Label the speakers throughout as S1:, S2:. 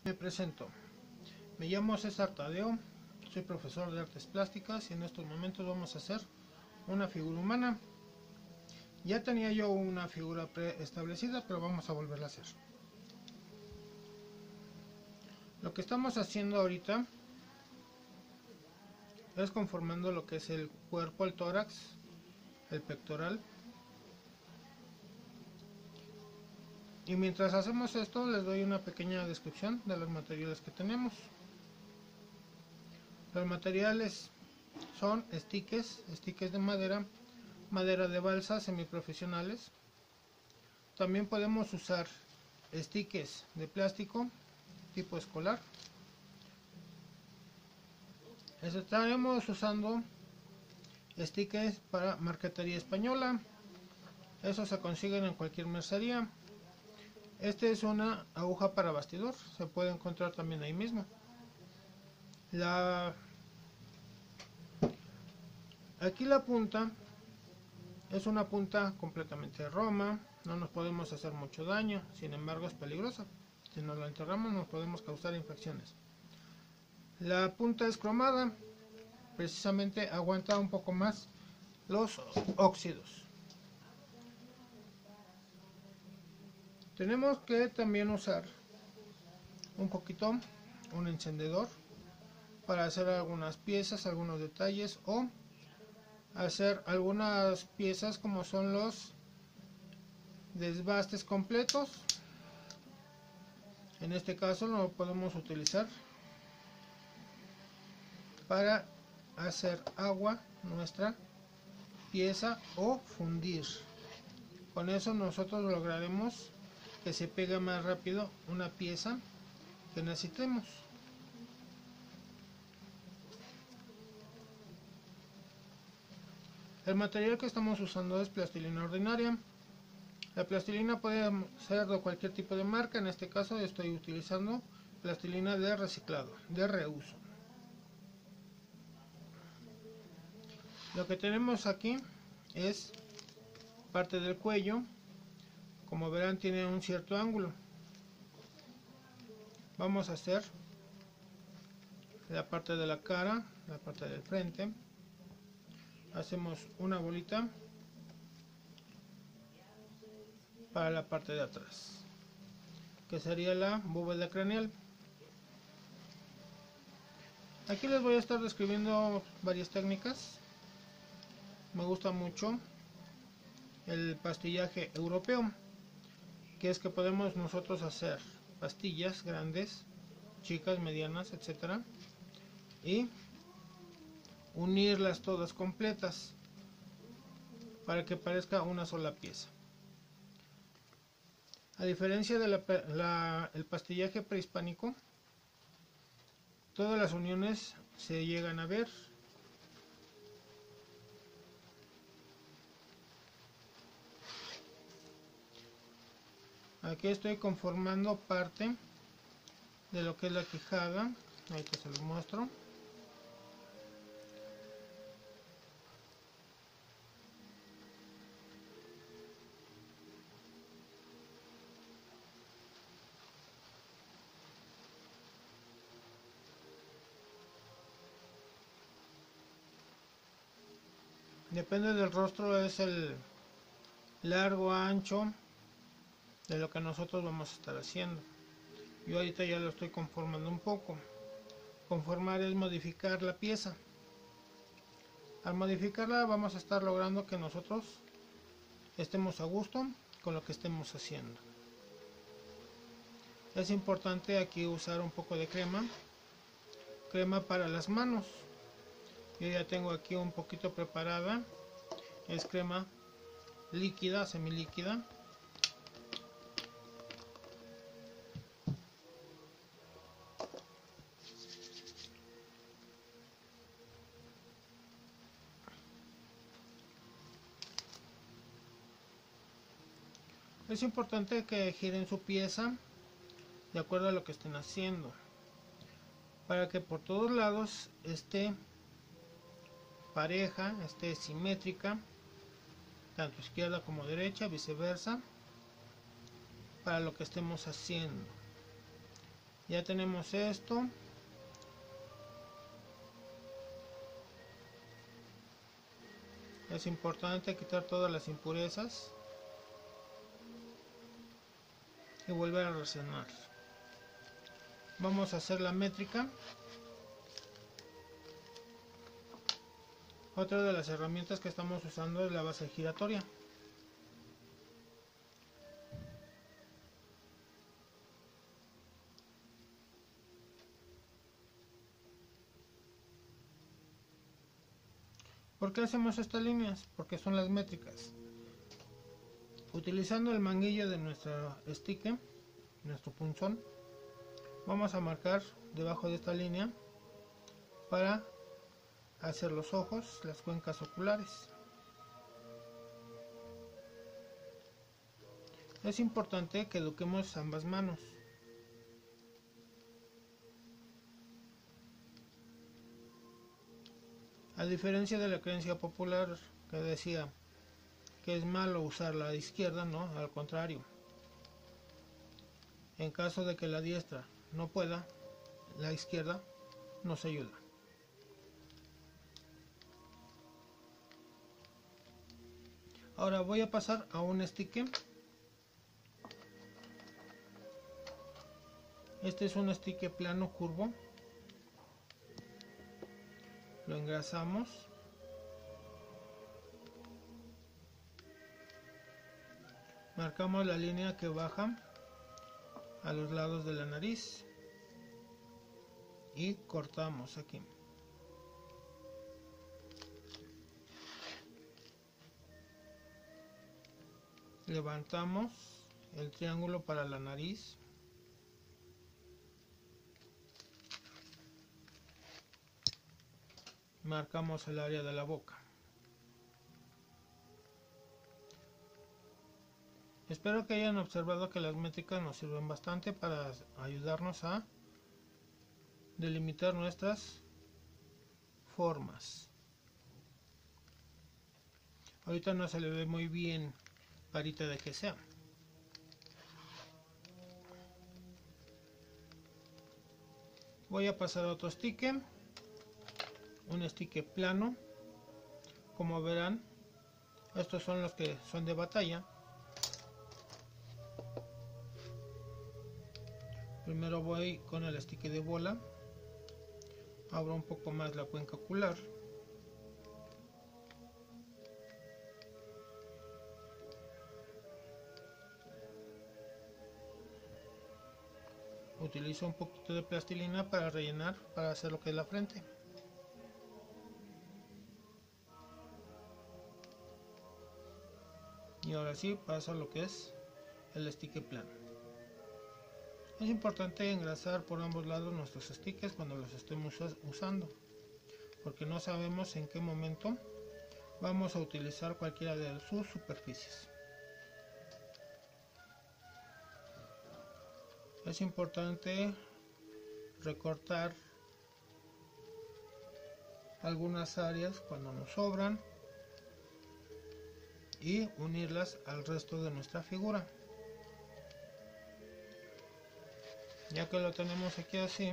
S1: Me presento, me llamo César Tadeo, soy profesor de artes plásticas y en estos momentos vamos a hacer una figura humana. Ya tenía yo una figura preestablecida, pero vamos a volverla a hacer. Lo que estamos haciendo ahorita es conformando lo que es el cuerpo, el tórax, el pectoral. Y mientras hacemos esto les doy una pequeña descripción de los materiales que tenemos. Los materiales son estiques de madera, madera de balsa semiprofesionales. También podemos usar estiques de plástico tipo escolar. Estaremos usando estiques para marquetería española. Esos se consiguen en cualquier mercería. Este es una aguja para bastidor, se puede encontrar también ahí mismo. Aquí la punta es una punta completamente de Roma, no nos podemos hacer mucho daño, sin embargo es peligrosa. Si nos la enterramos nos podemos causar infecciones. La punta es cromada, precisamente aguanta un poco más los óxidos. Tenemos que también usar un encendedor para hacer algunas piezas, algunos detalles o hacer algunas piezas como son los desbastes completos. En este caso lo podemos utilizar para hacer agua nuestra pieza o fundir. Con eso nosotros lograremos que se pegue más rápido una pieza que necesitemos. El material que estamos usando es plastilina ordinaria. La plastilina puede ser de cualquier tipo de marca, en este caso estoy utilizando plastilina de reciclado, de reuso. Lo que tenemos aquí es parte del cuello, como verán tiene un cierto ángulo. Vamos a hacer la parte de la cara, la parte del frente. Hacemos una bolita para la parte de atrás, que sería la bóveda craneal. Aquí les voy a estar describiendo varias técnicas. Me gusta mucho el pastillaje europeo, que es que podemos nosotros hacer pastillas grandes, chicas, medianas, etcétera, y unirlas todas completas para que parezca una sola pieza. A diferencia del pastillaje prehispánico, todas las uniones se llegan a ver. Aquí estoy conformando parte de lo que es la quijada, ahorita se los muestro. Depende del rostro, es el largo, ancho de lo que nosotros vamos a estar haciendo. Yo ahorita ya lo estoy conformando un poco. Conformar es modificar la pieza. Al modificarla vamos a estar logrando que nosotros estemos a gusto con lo que estemos haciendo. Es importante aquí usar un poco de crema para las manos. Yo ya tengo aquí un poquito preparada, es crema líquida, semilíquida. Es importante que giren su pieza de acuerdo a lo que estén haciendo, para que por todos lados esté pareja, esté simétrica, tanto izquierda como derecha, viceversa, para lo que estemos haciendo. Ya tenemos esto. Es importante quitar todas las impurezas y volver a rellenar. Vamos a hacer la métrica. Otra de las herramientas que estamos usando es la base giratoria. ¿Por qué hacemos estas líneas? Porque son las métricas. Utilizando el manguillo de nuestro stick, nuestro punzón, vamos a marcar debajo de esta línea para hacer los ojos, las cuencas oculares. Es importante que eduquemos ambas manos. A diferencia de la creencia popular que decía que es malo usar la izquierda, no, al contrario. En caso de que la diestra no pueda, la izquierda nos ayuda. Ahora voy a pasar a un stick. Este es un stick plano curvo. Lo engrasamos. Marcamos la línea que baja a los lados de la nariz y cortamos aquí. Levantamos el triángulo para la nariz. Marcamos el área de la boca. Espero que hayan observado que las métricas nos sirven bastante para ayudarnos a delimitar nuestras formas. Ahorita no se le ve muy bien carita de que sea. Voy a pasar a otro stick. Un stick plano. Como verán, estos son los que son de batalla. Primero voy con el stick de bola. Abro un poco más la cuenca ocular. Utilizo un poquito de plastilina para rellenar, para hacer lo que es la frente. Y ahora sí paso a lo que es el stick plano. Es importante engrasar por ambos lados nuestros stickers cuando los estemos usando, porque no sabemos en qué momento vamos a utilizar cualquiera de sus superficies. Es importante recortar algunas áreas cuando nos sobran y unirlas al resto de nuestra figura. Ya que lo tenemos aquí así,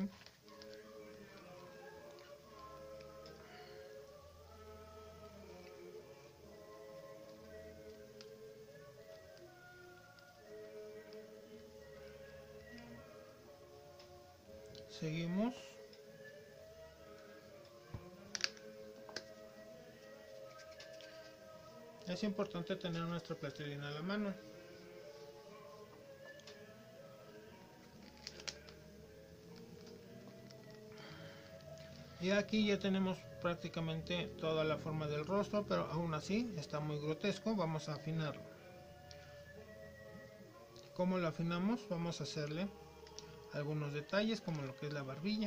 S1: seguimos. Es importante tener nuestra plastilina a la mano. Y aquí ya tenemos prácticamente toda la forma del rostro, pero aún así está muy grotesco. Vamos a afinarlo. ¿Cómo lo afinamos? Vamos a hacerle algunos detalles como lo que es la barbilla.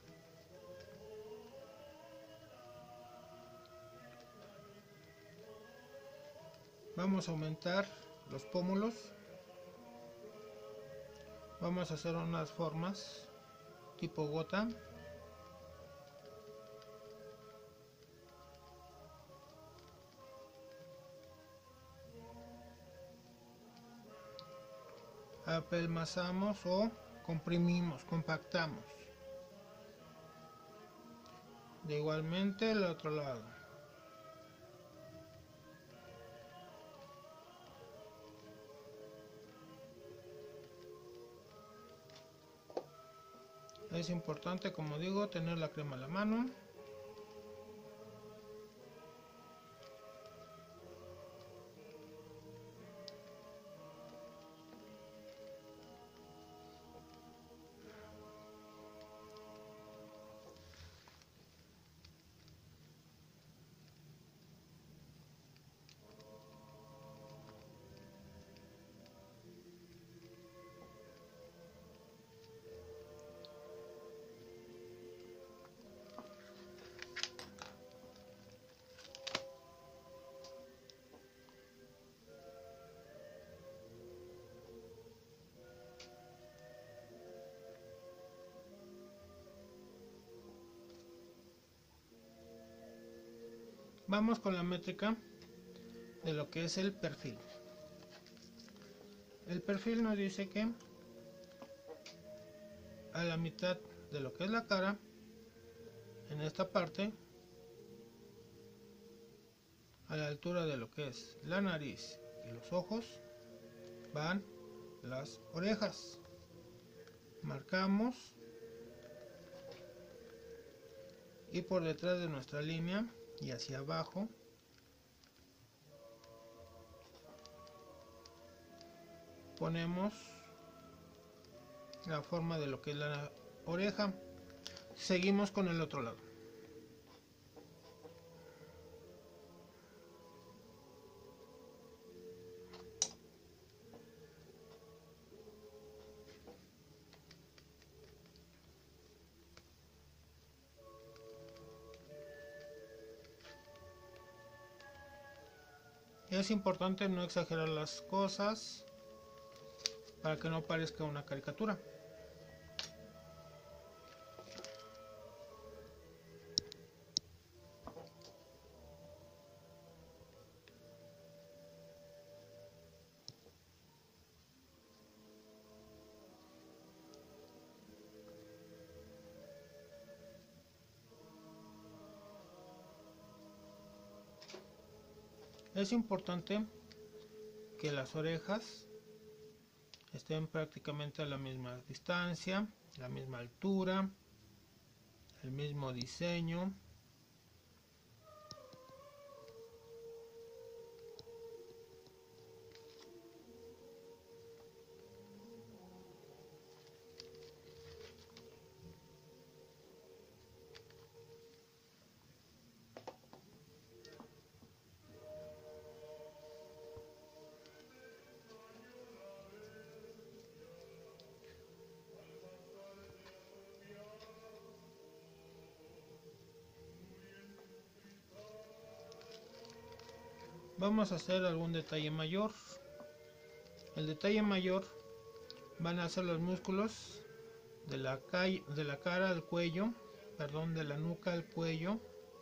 S1: Vamos a aumentar los pómulos. Vamos a hacer unas formas tipo gota. Apelmazamos o comprimimos, compactamos. De igualmente el otro lado. Es importante, como digo, tener la crema a la mano. Vamos con la métrica de lo que es el perfil. El perfil nos dice que a la mitad de lo que es la cara, en esta parte, a la altura de lo que es la nariz y los ojos, van las orejas. Marcamos y por detrás de nuestra línea y hacia abajo ponemos la forma de lo que es la oreja. Seguimos con el otro lado. Es importante no exagerar las cosas para que no parezca una caricatura. Es importante que las orejas estén prácticamente a la misma distancia, la misma altura, el mismo diseño. Vamos a hacer algún detalle mayor. El detalle mayor van a ser los músculos de la cara al cuello, perdón, de la nuca al cuello.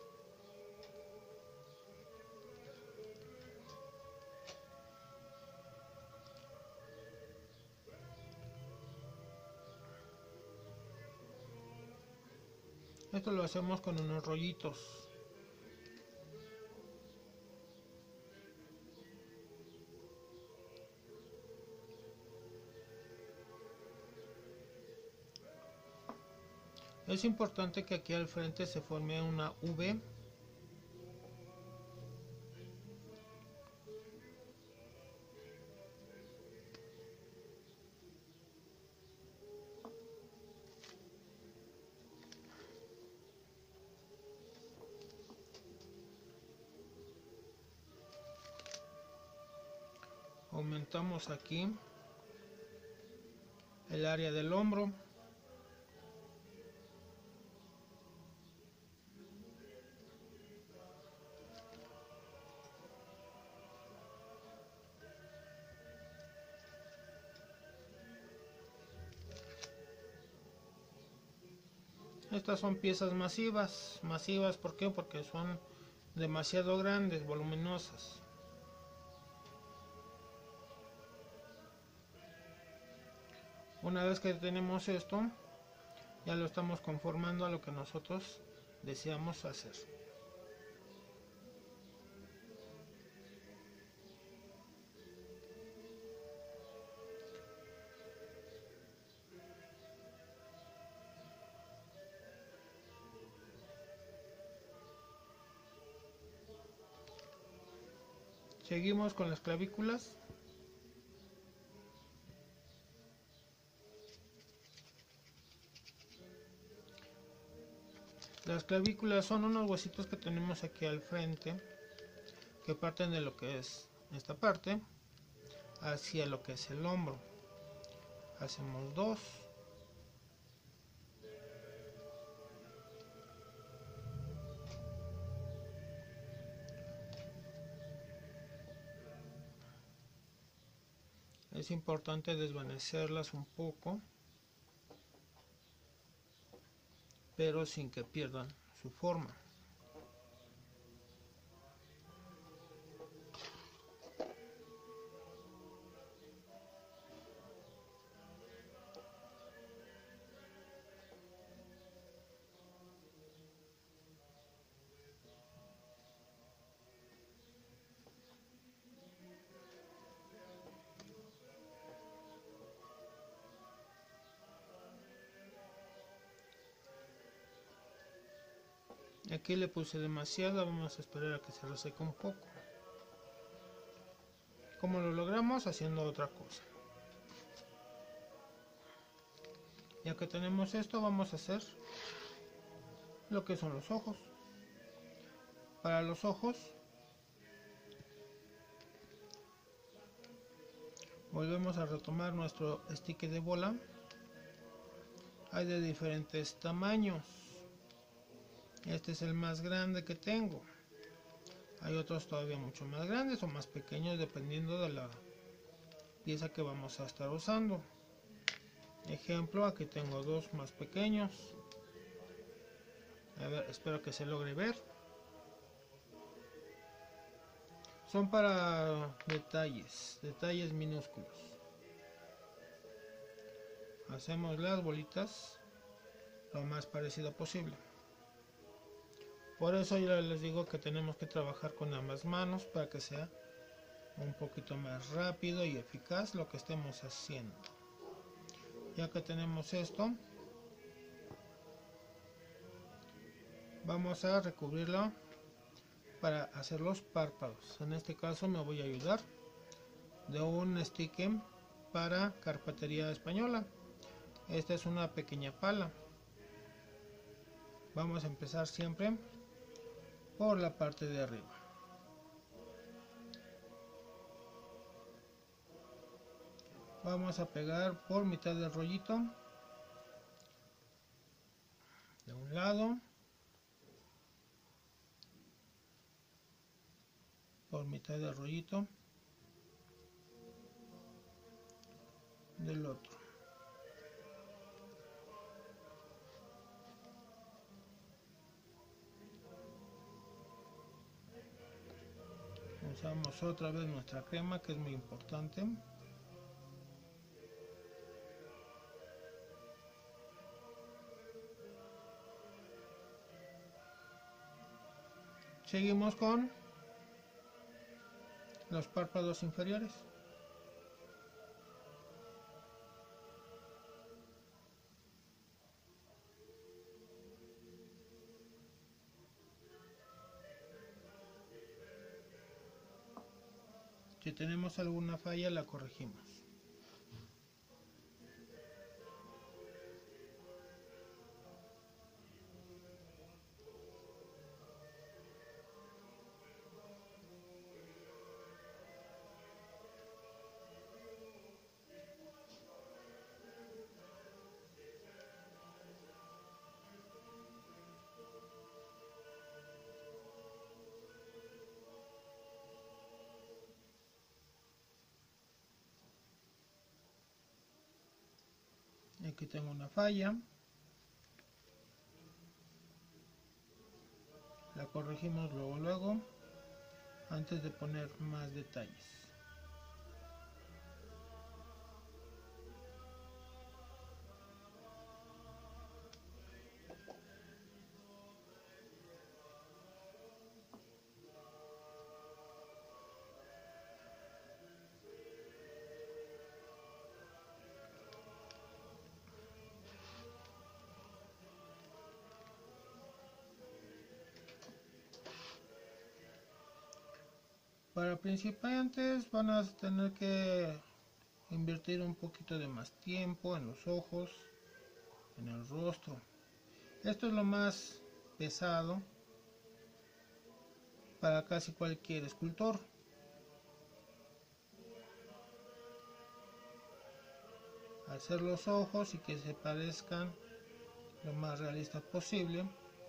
S1: Esto lo hacemos con unos rollitos. Es importante que aquí al frente se forme una V. Aumentamos aquí el área del hombro. Estas son piezas masivas. Masivas, ¿por qué? Porque son demasiado grandes, voluminosas. Una vez que tenemos esto, ya lo estamos conformando a lo que nosotros deseamos hacer. Seguimos con las clavículas. Las clavículas son unos huesitos que tenemos aquí al frente, que parten de lo que es esta parte hacia lo que es el hombro. Hacemos 2. Es importante desvanecerlas un poco, pero sin que pierdan su forma. Aquí le puse demasiada, vamos a esperar a que se reseque un poco. ¿Cómo lo logramos? Haciendo otra cosa. Ya que tenemos esto, vamos a hacer lo que son los ojos. Para los ojos, volvemos a retomar nuestro stick de bola. Hay de diferentes tamaños. Este es el más grande que tengo. Hay otros todavía mucho más grandes o más pequeños dependiendo de la pieza que vamos a estar usando. Ejemplo, aquí tengo 2 más pequeños. A ver, espero que se logre ver. Son para detalles minúsculos. Hacemos las bolitas lo más parecido posible. Por eso yo les digo que tenemos que trabajar con ambas manos para que sea un poquito más rápido y eficaz lo que estemos haciendo. Ya que tenemos esto, vamos a recubrirlo para hacer los párpados. En este caso me voy a ayudar de un stick para carpintería española. Esta es una pequeña pala. Vamos a empezar siempre por la parte de arriba. Vamos a pegar por mitad del rollito de un lado, por mitad del rollito del otro. Usamos otra vez nuestra crema, que es muy importante. Seguimos con los párpados inferiores. Si tenemos alguna falla, la corregimos. Aquí tengo una falla, la corregimos luego antes de poner más detalles. Para principiantes van a tener que invertir un poquito de más tiempo en los ojos, en el rostro. Esto es lo más pesado para casi cualquier escultor. Hacer los ojos y que se parezcan lo más realistas posible.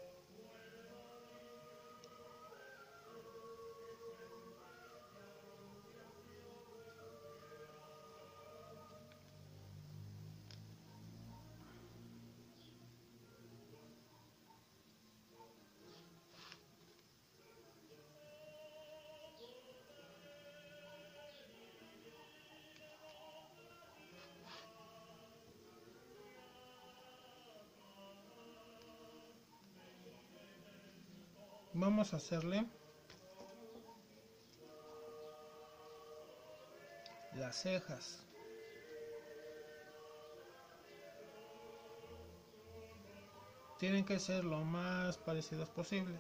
S1: Vamos a hacerle las cejas. Tienen que ser lo más parecidas posibles.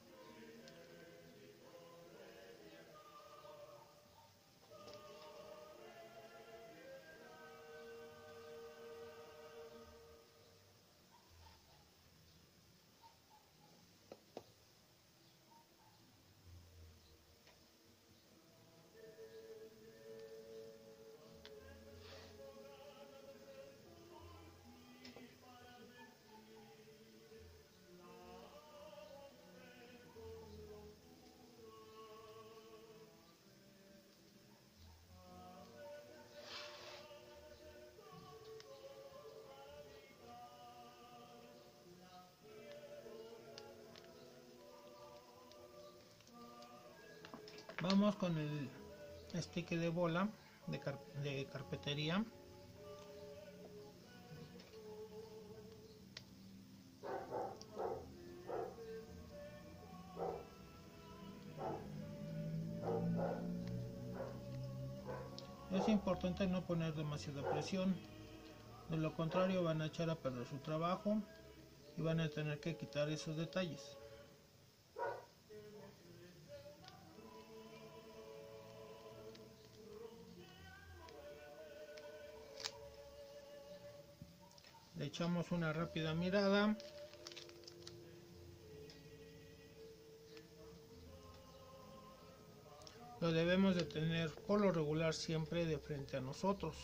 S1: Vamos con el stick de bola de carpetería. Es importante no poner demasiada presión, de lo contrario van a echar a perder su trabajo y van a tener que quitar esos detalles. Le echamos una rápida mirada. Lo debemos de tener por lo regular siempre de frente a nosotros,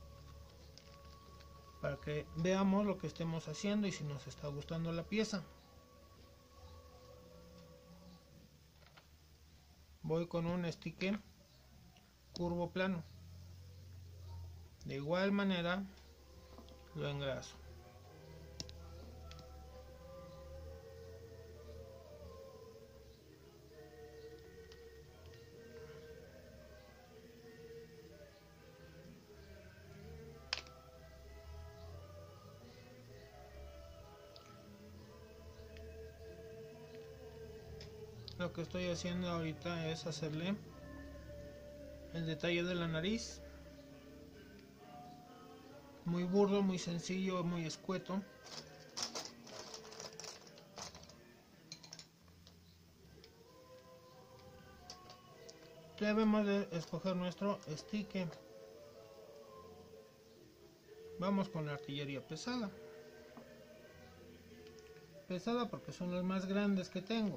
S1: para que veamos lo que estemos haciendo y si nos está gustando la pieza. Voy con un stick curvo plano. De igual manera lo engraso. Lo que estoy haciendo ahorita es hacerle el detalle de la nariz. Muy burdo, muy sencillo, muy escueto. Debemos de escoger nuestro stick. Vamos con la artillería pesada. Pesada porque son los más grandes que tengo.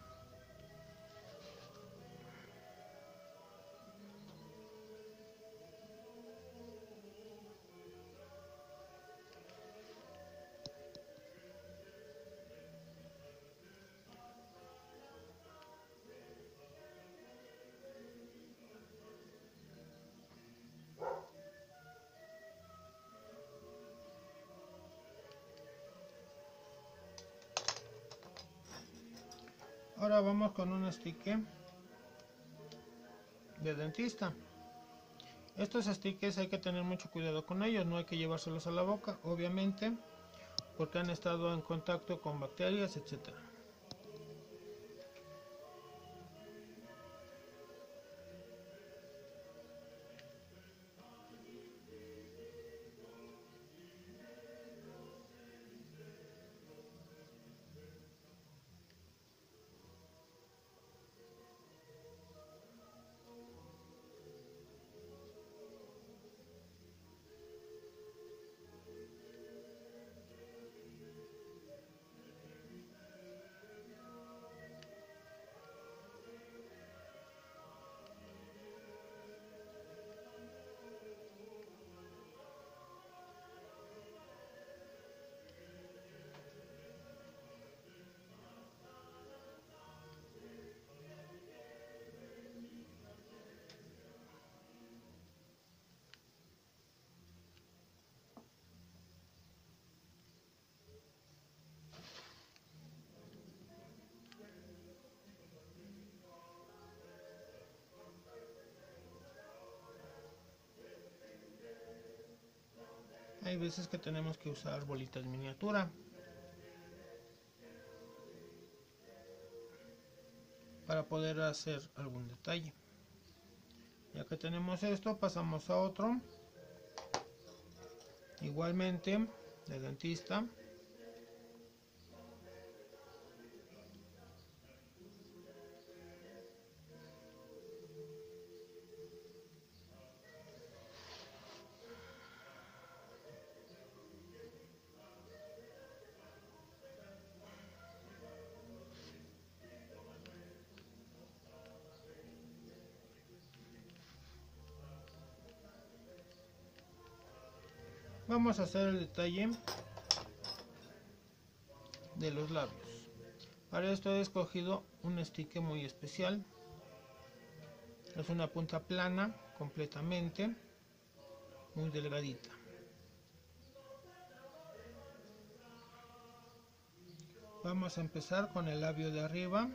S1: Ahora vamos con un stick de dentista. Estos sticks hay que tener mucho cuidado con ellos, no hay que llevárselos a la boca, obviamente, porque han estado en contacto con bacterias, etcétera. Hay veces que tenemos que usar bolitas miniatura para poder hacer algún detalle. Ya que tenemos esto, pasamos a otro, igualmente de dentista. Vamos a hacer el detalle de los labios. Para esto he escogido un stick muy especial. Es una punta plana completamente, muy delgadita. Vamos a empezar con el labio de arriba.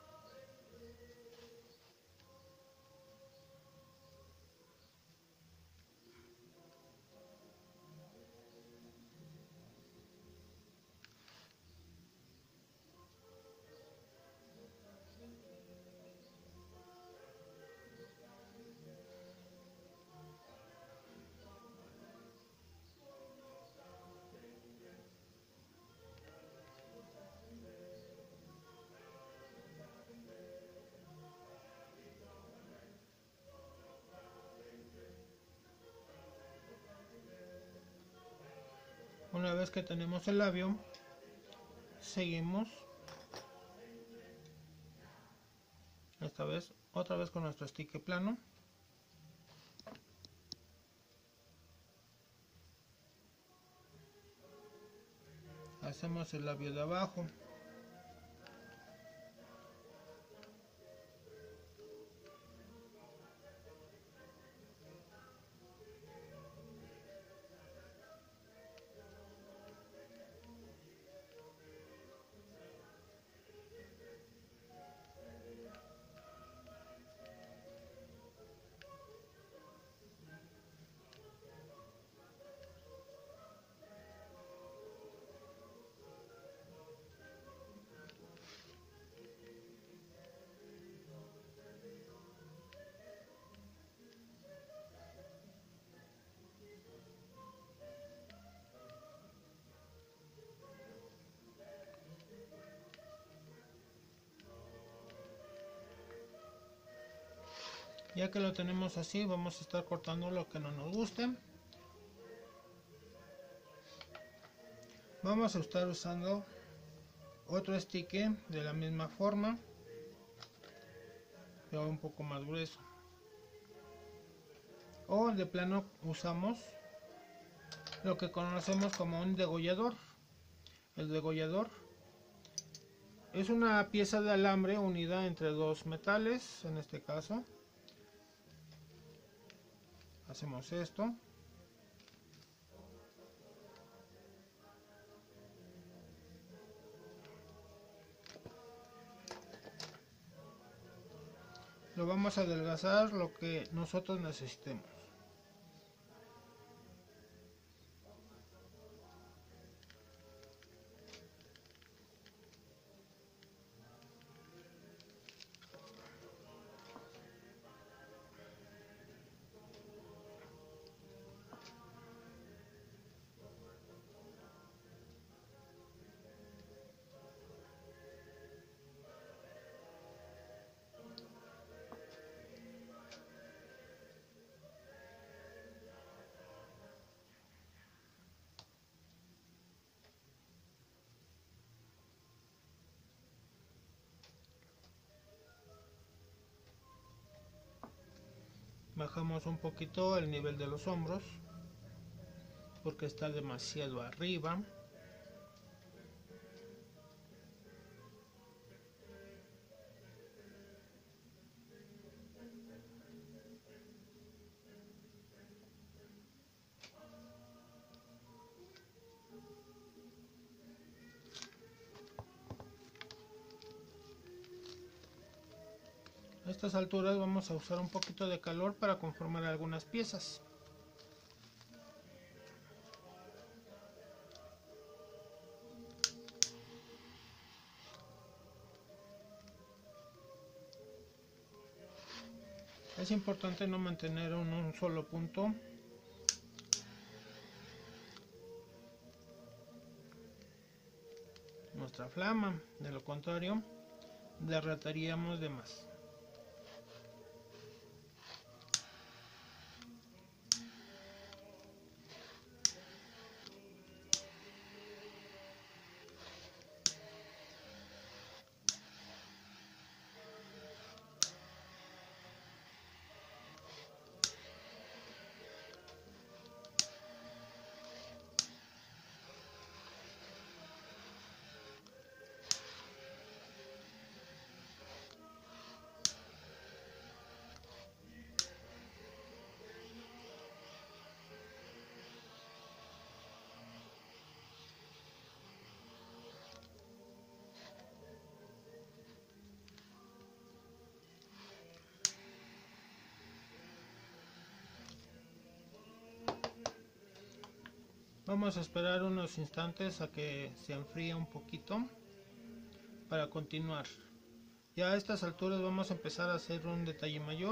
S1: Una vez que tenemos el labio, seguimos, esta vez otra vez con nuestro stick plano. Hacemos el labio de abajo. Ya que lo tenemos así, vamos a estar cortando lo que no nos guste. Vamos a estar usando otro stick de la misma forma, pero un poco más grueso. O de plano usamos lo que conocemos como un degollador. El degollador es una pieza de alambre unida entre dos metales, en este caso. Hacemos esto. Lo vamos a adelgazar lo que nosotros necesitemos. Bajamos un poquito el nivel de los hombros porque está demasiado arriba. A estas alturas vamos a usar un poquito de calor para conformar algunas piezas. Es importante no mantener en un solo punto nuestra flama, de lo contrario derretiríamos de más. Vamos a esperar unos instantes a que se enfríe un poquito para continuar. Ya a estas alturas vamos a empezar a hacer un detalle mayor.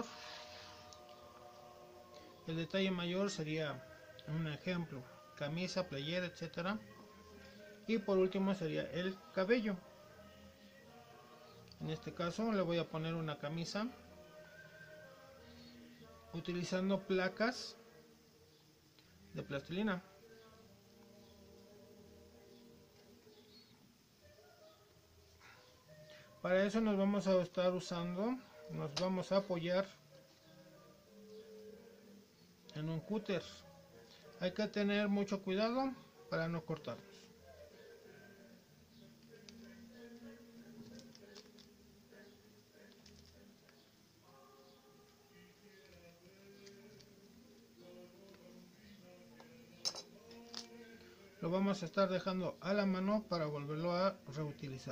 S1: El detalle mayor sería un ejemplo, camisa, playera, etcétera. Y por último sería el cabello. En este caso le voy a poner una camisa utilizando placas de plastilina. Para eso nos vamos a estar usando, nos vamos a apoyar en un cúter. Hay que tener mucho cuidado para no cortarnos. Lo vamos a estar dejando a la mano para volverlo a reutilizar.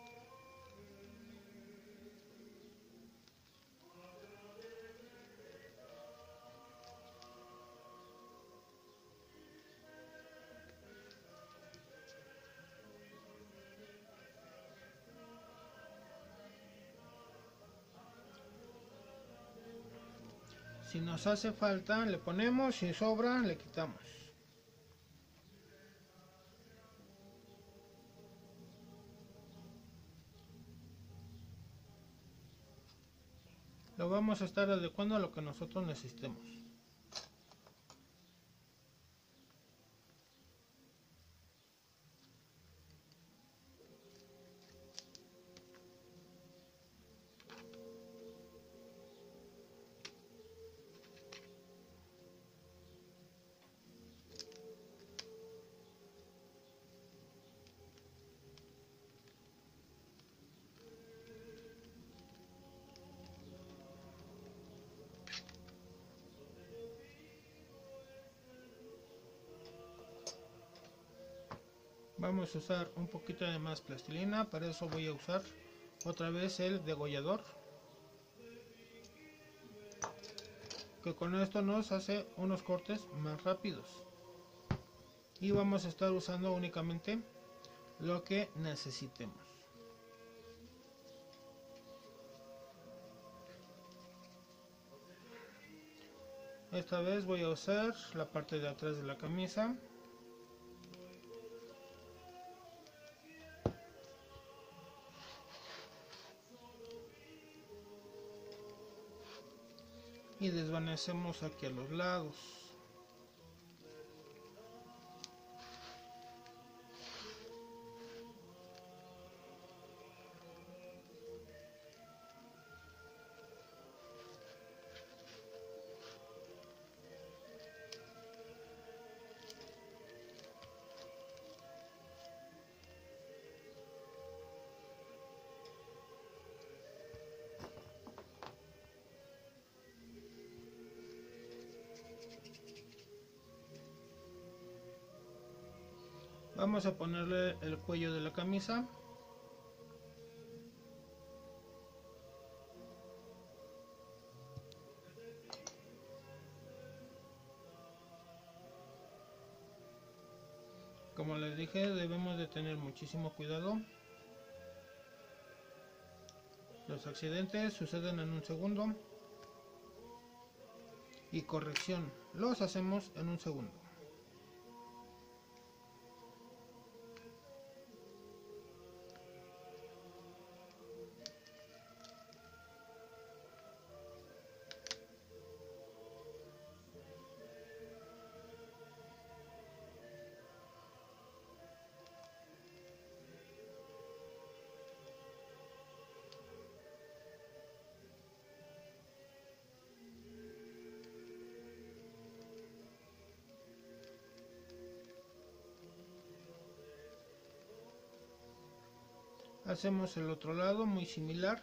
S1: Si nos hace falta le ponemos, si sobra le quitamos. Lo vamos a estar adecuando a lo que nosotros necesitemos. Vamos a usar un poquito de más plastilina, para eso voy a usar otra vez el degollador, que con esto nos hace unos cortes más rápidos. Y vamos a estar usando únicamente lo que necesitemos. Esta vez voy a usar la parte de atrás de la camisa. Y desvanecemos aquí a los lados. Vamos a ponerle el cuello de la camisa. Como les dije, debemos de tener muchísimo cuidado. Los accidentes suceden en un segundo. y corrección. Los hacemos en un segundo. Hacemos el otro lado muy similar.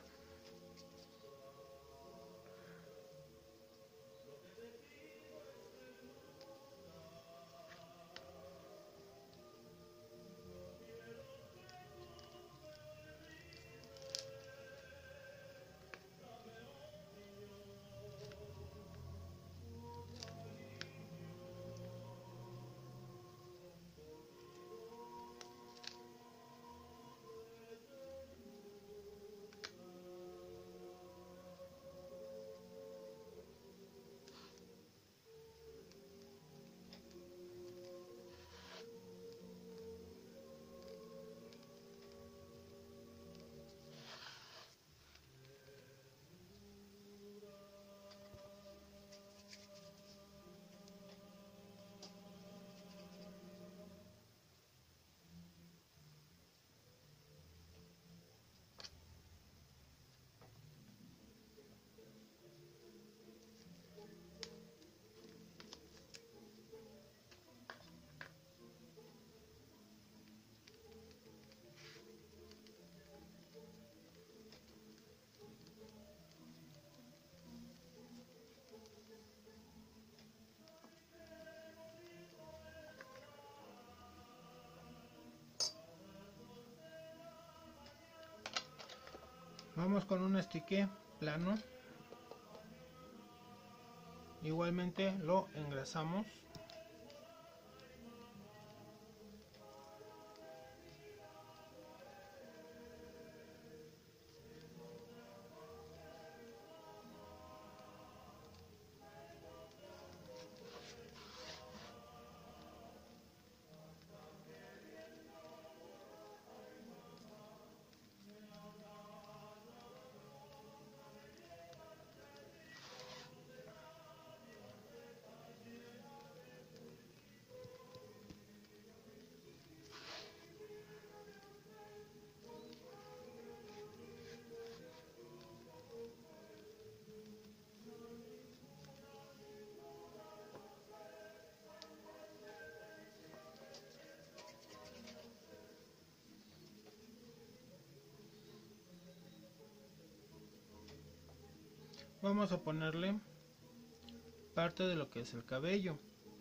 S1: Vamos con un estique plano. Igualmente lo engrasamos. Vamos a ponerle parte de lo que es el cabello.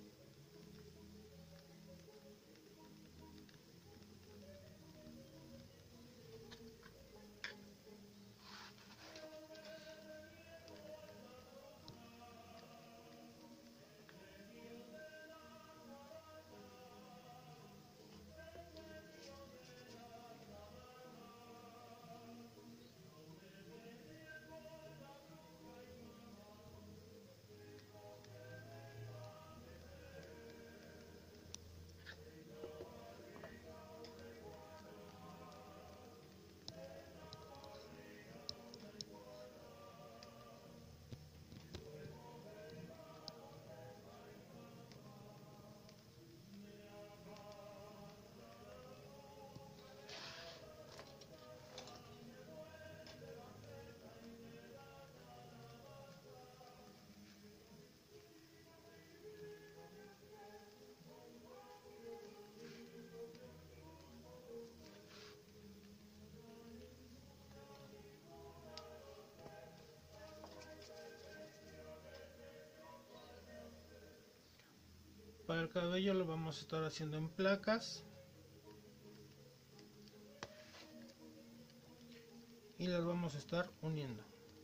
S1: Para el cabello lo vamos a estar haciendo en placas y las vamos a estar uniendo.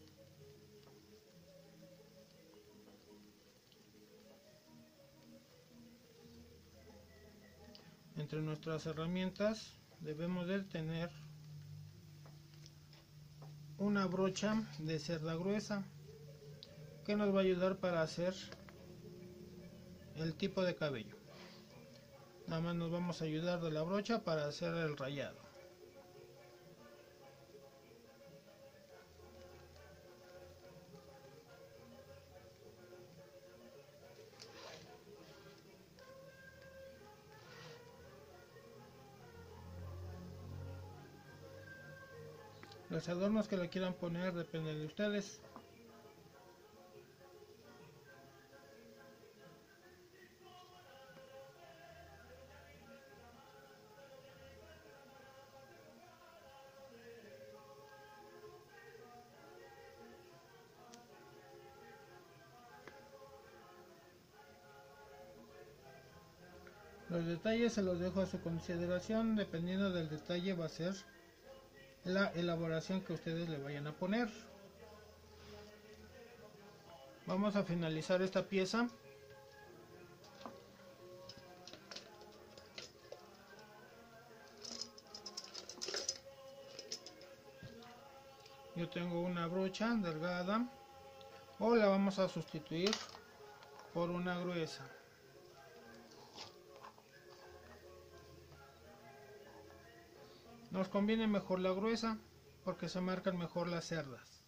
S1: Entre nuestras herramientas debemos de tener una brocha de cerda gruesa que nos va a ayudar para hacer el tipo de cabello. Nada más nos vamos a ayudar de la brocha para hacer el rayado. Los adornos que le quieran poner dependen de ustedes. Los detalles se los dejo a su consideración, dependiendo del detalle va a ser la elaboración que ustedes le vayan a poner. Vamos a finalizar esta pieza. Yo tengo una brocha delgada, o la vamos a sustituir por una gruesa. Nos conviene mejor la gruesa porque se marcan mejor las cerdas.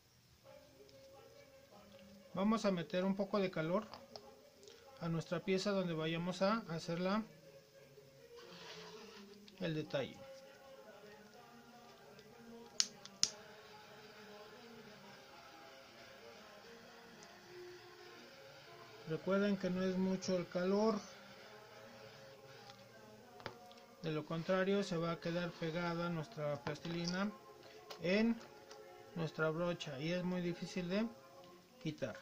S1: Vamos a meter un poco de calor a nuestra pieza donde vayamos a hacerla el detalle. Recuerden que no es mucho el calor, de lo contrario se va a quedar pegada nuestra plastilina en nuestra brocha y es muy difícil de quitar.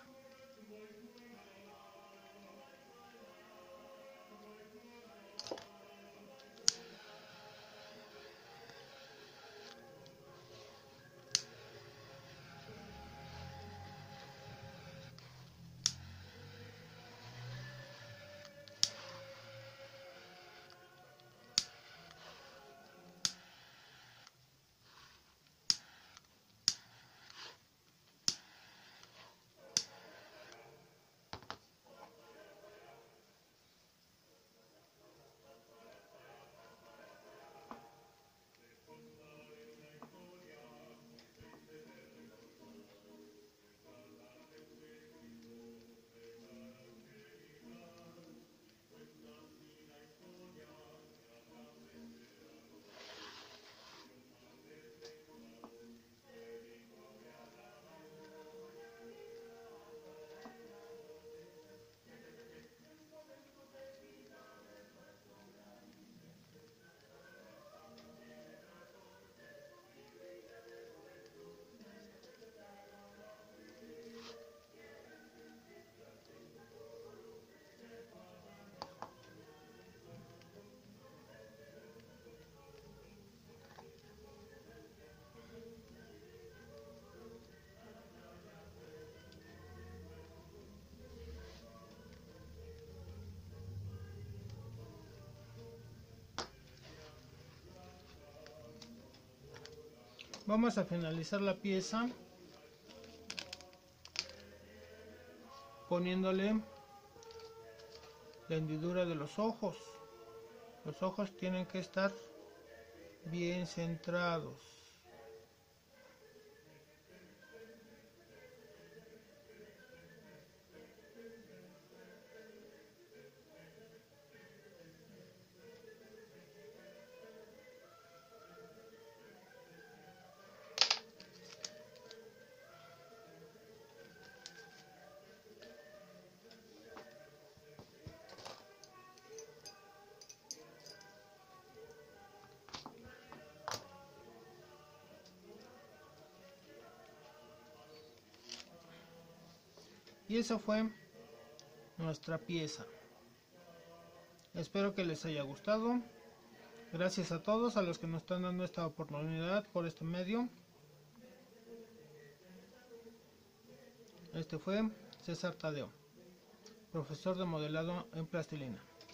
S1: Vamos a finalizar la pieza poniéndole la hendidura de los ojos. Los ojos tienen que estar bien centrados. Y esa fue nuestra pieza. Espero que les haya gustado. Gracias a todos, a los que nos están dando esta oportunidad por este medio. Este fue César Tadeo, profesor de modelado en plastilina.